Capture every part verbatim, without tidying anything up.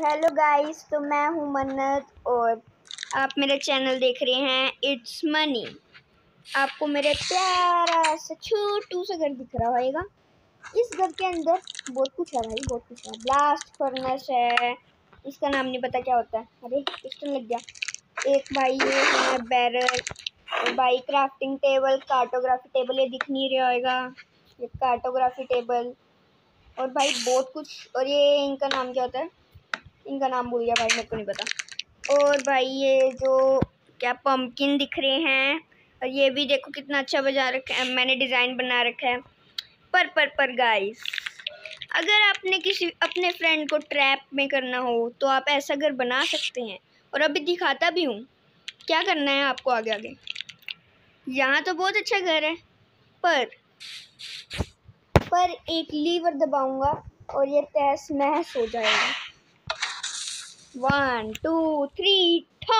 Hello guys, तो मैं हूँ मन्नत और आप मेरा चैनल देख रहे हैं इट्स मनी। आपको मेरे प्यारा सा छोटू सा घर दिख रहा होगा। इस घर के अंदर बहुत कुछ है भाई, बहुत कुछ है। ब्लास्ट फर्नेस है, इसका नाम नहीं पता क्या होता है। अरे पिस्टन लग गया। एक भाई ये है बैरल, और भाई क्राफ्टिंग टेबल, कार्टोग्राफी टेबल, ये दिख नहीं रहा होगा, ये कार्टोग्राफी टेबल। और भाई बहुत कुछ, और ये इनका नाम क्या होता है, इनका नाम भूल गया भाई, मेरे को नहीं पता। और भाई ये जो क्या पम्पकिन दिख रहे हैं, और ये भी देखो कितना अच्छा बजा रखा है, मैंने डिज़ाइन बना रखा है। पर पर पर गाइस, अगर आपने किसी अपने फ्रेंड को ट्रैप में करना हो तो आप ऐसा घर बना सकते हैं, और अभी दिखाता भी हूँ क्या करना है आपको आगे आगे। यहाँ तो बहुत अच्छा घर है, पर पर एक लीवर दबाऊंगा और ये तहस नहस हो जाएगा। वन टू थ्री ठा।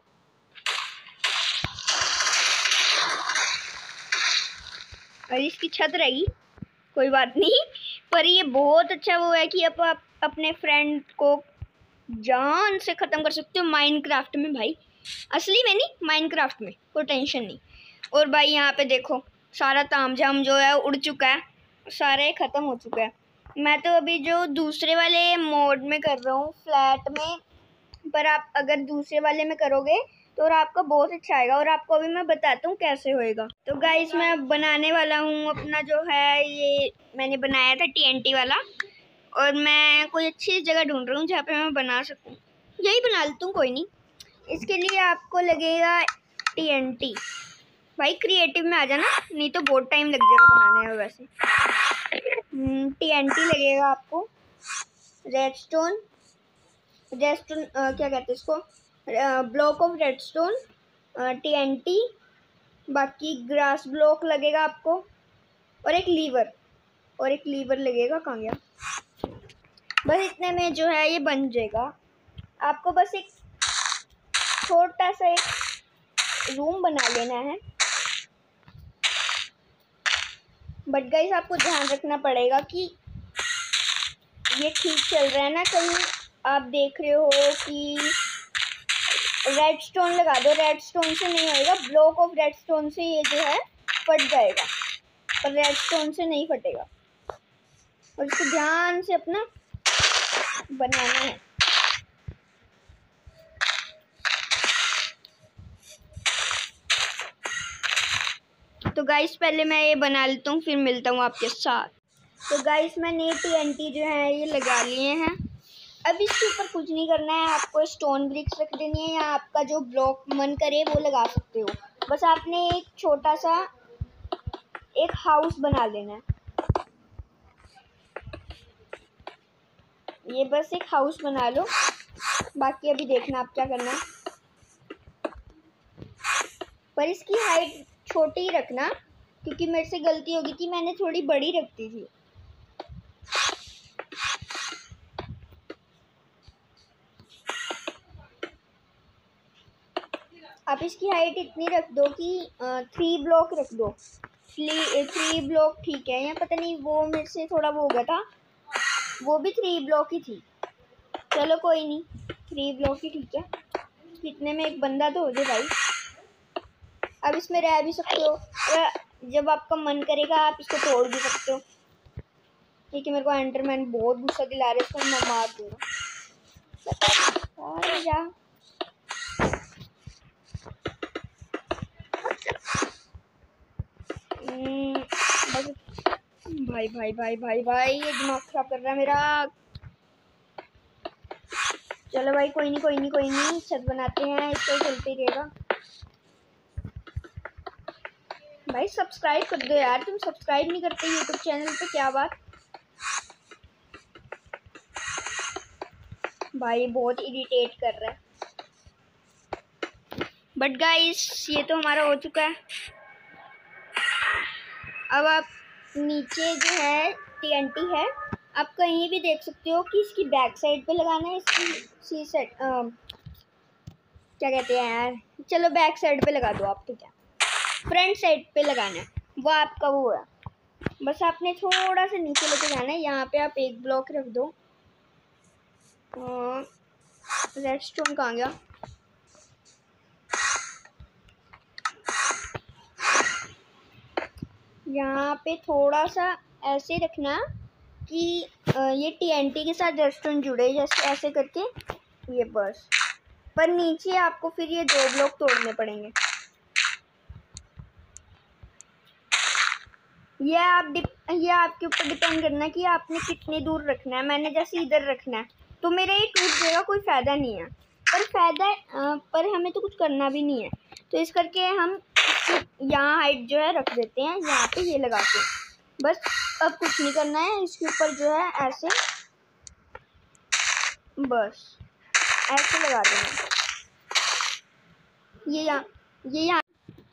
और इसकी छत रही, कोई बात नहीं। पर ये बहुत अच्छा वो है कि अब आप अपने फ्रेंड को जान से ख़त्म कर सकते हो माइनक्राफ्ट में भाई। असली में नहीं, माइनक्राफ्ट में कोई टेंशन नहीं। और भाई यहाँ पे देखो सारा तामझाम जो है उड़ चुका है, सारे ख़त्म हो चुका है। मैं तो अभी जो दूसरे वाले मोड में कर रहा हूँ, फ्लैट में, पर आप अगर दूसरे वाले में करोगे तो और आपका बहुत अच्छा आएगा। और आपको अभी मैं बताता हूँ कैसे होएगा। तो गाइस मैं बनाने वाला हूँ अपना जो है, ये मैंने बनाया था टीएनटी वाला, और मैं कोई अच्छी जगह ढूंढ रहा हूँ जहाँ पे मैं बना सकूँ। यही बना लेता हूँ, कोई नहीं। इसके लिए आपको लगेगा टीएनटी। भाई क्रिएटिव में आ जाना, नहीं तो बहुत टाइम लग जाएगा बनाने में। वैसे टीएनटी लगेगा आपको, रेडस्टोन, रेडस्टोन क्या कहते हैं इसको, ब्लॉक ऑफ रेडस्टोन, टीएनटी, बाकी ग्रास ब्लॉक लगेगा आपको, और एक लीवर, और एक लीवर लगेगा। कहाँ गया? बस इतने में जो है ये बन जाएगा। आपको बस एक छोटा सा एक रूम बना लेना है। बट गाइस आपको ध्यान रखना पड़ेगा कि ये ठीक चल रहा है ना। कहीं आप देख रहे हो कि रेडस्टोन लगा दो, रेडस्टोन से नहीं होएगा। ब्लॉक ऑफ रेडस्टोन से ये जो है फट जाएगा, पर रेडस्टोन से नहीं फटेगा। और इसको ध्यान से अपना बनाना है। तो गाइस पहले मैं ये बना लेता हूँ, फिर मिलता हूँ आपके साथ। तो गाइस मैंने टीएनटी जो है ये लगा लिए हैं। अब इसके ऊपर कुछ नहीं करना है, आपको स्टोन ब्रिक्स रख देनी है, या आपका जो ब्लॉक मन करे वो लगा सकते हो। बस आपने एक छोटा सा एक हाउस बना लेना है। ये बस एक हाउस बना लो, बाकी अभी देखना आप क्या करना है। पर इसकी हाइट छोटी ही रखना, क्योंकि मेरे से गलती होगी थी, मैंने थोड़ी बड़ी रखती थी। आप इसकी हाइट इतनी रख दो कि थ्री ब्लॉक रख दो। थ्री थ्री ब्लॉक ठीक है, या पता नहीं वो मेरे से थोड़ा वो हो गया था, वो भी थ्री ब्लॉक ही थी। चलो कोई नहीं, थ्री ब्लॉक ही ठीक है। कितने में एक बंदा तो हो जाए भाई। अब इसमें रह भी सकते हो, या जब आपका मन करेगा आप इसको तोड़ भी सकते हो। ठीक है, मेरे को एंडरमैन बहुत गुस्सा दिला रहे, इसको मैं मार दूंगा। जा भाई भाई भाई भाई भाई ये दिमाग खराब कर रहा है मेरा। चलो भाई कोई नहीं कोई नहीं कोई नहीं, छत बनाते हैं, इसको चलते रहेगा। भाई सब्सक्राइब कर दो यार, तुम सब्सक्राइब नहीं करते यूट्यूब चैनल पे, क्या बात। भाई बहुत इरिटेट कर रहा है। बट गाइस ये तो हमारा हो चुका है। अब आप नीचे जो है टीएनटी है, आप कहीं भी देख सकते हो कि इसकी बैक साइड पे लगाना है, इसकी सी साइड क्या कहते हैं यार, चलो बैक साइड पे लगा दो आप, ठीक है। फ्रंट साइड पे लगाना है, वो आपका वो है। बस आपने थोड़ा सा नीचे लेके जाना है। यहाँ पे आप एक ब्लॉक रख दो, रेस्टोरेंट कहाँ गया? यहाँ पे थोड़ा सा ऐसे रखना कि ये टीएनटी के साथ रेस्टोरेंट जुड़े, जैसे ऐसे करके ये बस। पर नीचे आपको फिर ये दो ब्लॉक तोड़ने पड़ेंगे। ये आप ये आपके ऊपर डिपेंड करना है कि आपने कितनी दूर रखना है। मैंने जैसे इधर रखना है तो मेरा ये टूट जाएगा, कोई फ़ायदा नहीं है। पर फ़ायदा पर हमें तो कुछ करना भी नहीं है, तो इस करके हम यहाँ हाइट जो है रख देते हैं यहाँ पे ये लगा के। बस अब कुछ नहीं करना है, इसके ऊपर जो है ऐसे बस ऐसे लगा देना। ये यहाँ ये यहाँ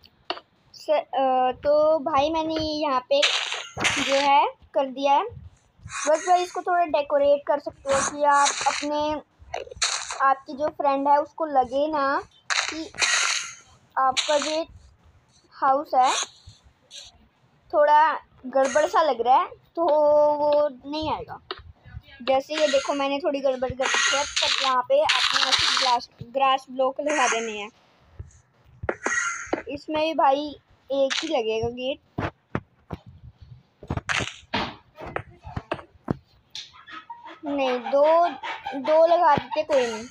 तो भाई मैंने यहाँ पे जो है कर दिया है। बस भाई इसको थोड़ा डेकोरेट कर सकते हो कि आप अपने आपकी जो फ्रेंड है उसको लगे ना कि आपका जो हाउस है थोड़ा गड़बड़ सा लग रहा है, तो वो नहीं आएगा। जैसे ये देखो मैंने थोड़ी गड़बड़ कर रखी है, तब यहाँ पे आपने ऐसे ग्लास ग्रास ब्लॉक लगा देने हैं। इसमें भी भाई एक ही लगेगा गेट। नहीं, दो दो लगा देते, कोई नहीं।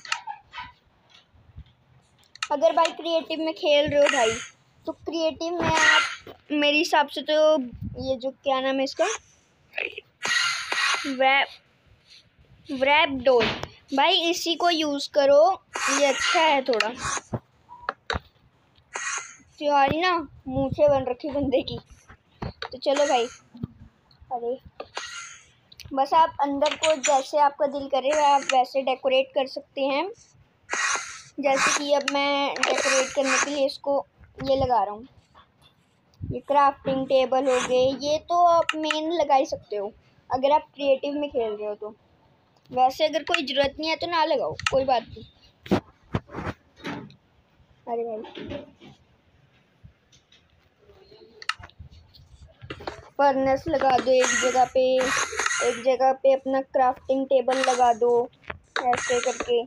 अगर भाई क्रिएटिव में खेल रहे हो भाई, तो क्रिएटिव में आप मेरे हिसाब से तो ये जो क्या नाम है इसका, वैप वैप डोल, भाई इसी को यूज़ करो, ये अच्छा है थोड़ा। तुम्हारी ना मूंछें बन रखी बंदे की। तो चलो भाई, अरे बस आप अंदर को जैसे आपका दिल करे आप वैसे डेकोरेट कर सकते हैं। जैसे कि अब मैं डेकोरेट करने के लिए इसको ये लगा रहा हूँ, ये क्राफ्टिंग टेबल हो गए। ये तो आप मेन लगा ही सकते हो अगर आप क्रिएटिव में खेल रहे हो तो। वैसे अगर कोई ज़रूरत नहीं है तो ना लगाओ, कोई बात नहीं। अरे भाई फर्नेस लगा दो एक जगह पे, एक जगह पे अपना क्राफ्टिंग टेबल लगा दो ऐसे करके।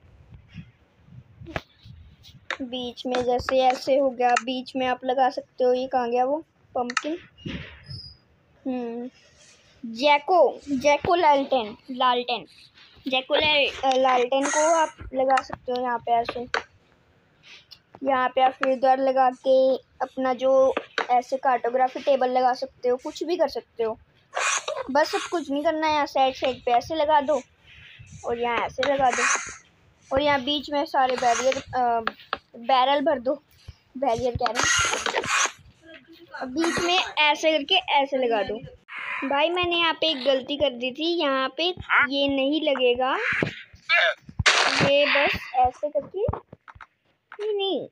बीच में जैसे ऐसे हो गया, बीच में आप लगा सकते हो। ये कहाँ गया वो पंपकिन? हम्म जैको जैको लालटेन लालटेन जैको लालटेन को आप लगा सकते हो यहाँ पे ऐसे। यहाँ पे आप फिर उधर लगा के अपना जो ऐसे कार्टोग्राफी टेबल लगा सकते हो, कुछ भी कर सकते हो। बस अब कुछ नहीं करना है, यहाँ साइड साइड पे ऐसे लगा दो और यहाँ ऐसे लगा दो, और यहाँ बीच में सारे बैरियर बैरल भर दो। बैरियर कह रहे हैं, बीच में ऐसे करके ऐसे लगा दो। भाई मैंने यहाँ पे एक गलती कर दी थी, यहाँ पे ये नहीं लगेगा, ये बस ऐसे करके नहीं नहीं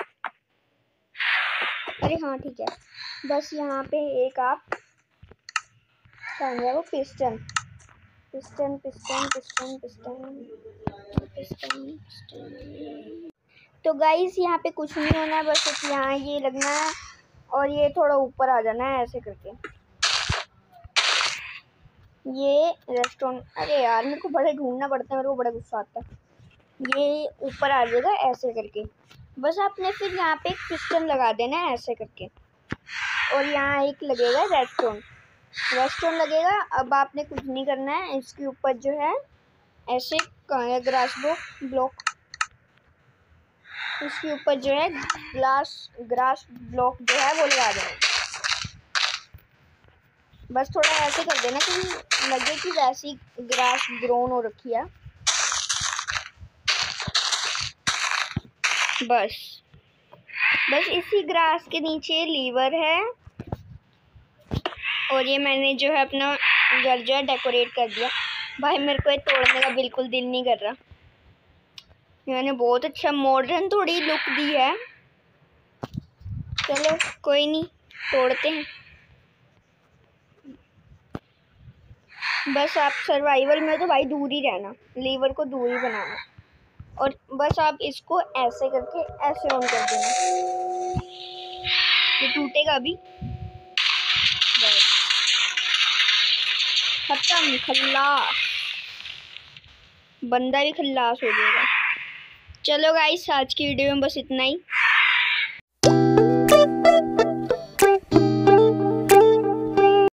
अरे हाँ ठीक है। बस यहाँ पे एक आप कहाँ गया वो piston piston piston piston piston piston piston. तो गाइस यहाँ पे कुछ नहीं होना है, बस यहाँ ये लगना है और ये थोड़ा ऊपर आ जाना है ऐसे करके। ये रेस्टोरेंट, अरे यार मेरे को बड़े ढूंढना पड़ता है, मेरे को बड़ा गुस्सा आता है। ये ऊपर आ जाएगा ऐसे करके। बस आपने फिर यहाँ पे एक पिस्टन लगा देना है ऐसे करके, और यहाँ एक लगेगा रेस्टोरेंट रेस्टोरेंट लगेगा। अब आपने कुछ नहीं करना है, इसके ऊपर जो है ऐसे ग्रास ब्लॉक ब्लॉक इसके ऊपर जो है ग्लास ग्रास ब्लॉक जो है वो लगा देना। बस थोड़ा ऐसे कर देना कि लगे कि वैसी ग्रास ग्रोन हो रखी है। बस बस इसी ग्रास के नीचे लीवर है, और ये मैंने जो है अपना घर जो है डेकोरेट कर दिया। भाई मेरे को ये तोड़ने का बिल्कुल दिल नहीं कर रहा, मैंने बहुत अच्छा मॉडर्न थोड़ी लुक दी है। चलो कोई नहीं, तोड़ते हैं। बस आप सर्वाइवल में तो भाई दूर ही रहना, लीवर को दूर ही बनाना, और बस आप इसको ऐसे करके ऐसे ऑन कर देना, ये टूटेगा अभी। बस खत्म, खल्लास। बंदा भी खल्लास हो जाएगा। चलो गाइस, आज की वीडियो में बस इतना ही।